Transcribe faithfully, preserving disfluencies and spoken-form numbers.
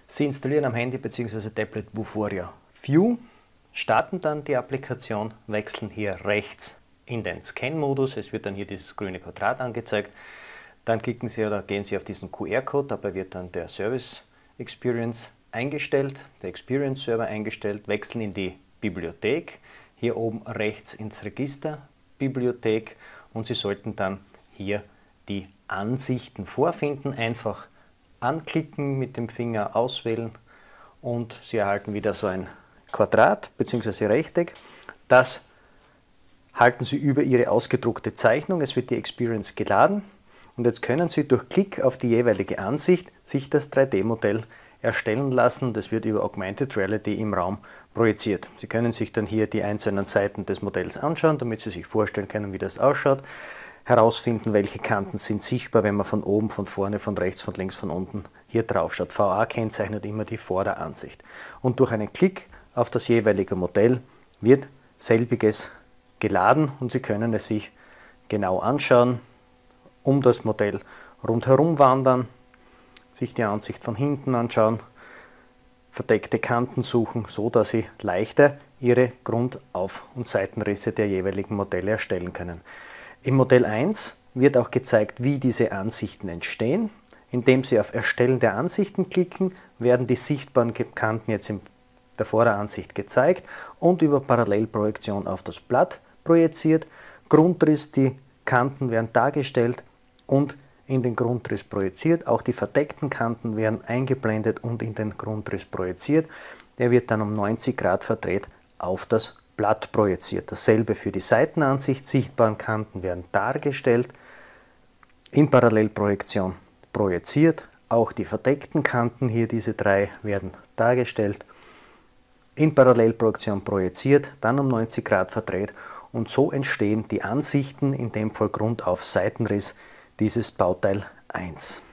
Sie installieren am Handy bzw. Tablet Vuforia View, starten dann die Applikation, wechseln hier rechts in den Scan-Modus. Es wird dann hier dieses grüne Quadrat angezeigt. Dann klicken Sie oder gehen Sie auf diesen Q R-Code, dabei wird dann der Service Experience eingestellt, der Experience Server eingestellt, wechseln in die Bibliothek, hier oben rechts ins Register Bibliothek und Sie sollten dann hier die Ansichten vorfinden, einfach anklicken, mit dem Finger auswählen und Sie erhalten wieder so ein Quadrat bzw. Rechteck. Das halten Sie über Ihre ausgedruckte Zeichnung, es wird die Experience geladen und jetzt können Sie durch Klick auf die jeweilige Ansicht sich das drei D Modell erstellen lassen. Das wird über Augmented Reality im Raum projiziert. Sie können sich dann hier die einzelnen Seiten des Modells anschauen, damit Sie sich vorstellen können, wie das ausschaut. Herausfinden, welche Kanten sind sichtbar, wenn man von oben, von vorne, von rechts, von links, von unten hier drauf schaut. V A kennzeichnet immer die Vorderansicht. Und durch einen Klick auf das jeweilige Modell wird selbiges geladen und Sie können es sich genau anschauen, um das Modell rundherum wandern, sich die Ansicht von hinten anschauen, verdeckte Kanten suchen, so dass Sie leichter Ihre Grundauf- und Seitenrisse der jeweiligen Modelle erstellen können. Im Modell eins wird auch gezeigt, wie diese Ansichten entstehen. Indem Sie auf Erstellen der Ansichten klicken, werden die sichtbaren Kanten jetzt in der Vorderansicht gezeigt und über Parallelprojektion auf das Blatt projiziert. Grundriss, die Kanten werden dargestellt und in den Grundriss projiziert. Auch die verdeckten Kanten werden eingeblendet und in den Grundriss projiziert. Der wird dann um neunzig Grad verdreht auf das Blatt projiziert. Dasselbe für die Seitenansicht. Sichtbaren Kanten werden dargestellt, in Parallelprojektion projiziert. Auch die verdeckten Kanten, hier diese drei, werden dargestellt, in Parallelprojektion projiziert, dann um neunzig Grad verdreht und so entstehen die Ansichten, in dem Fall Grundauf Seitenriss, dieses Bauteil eins.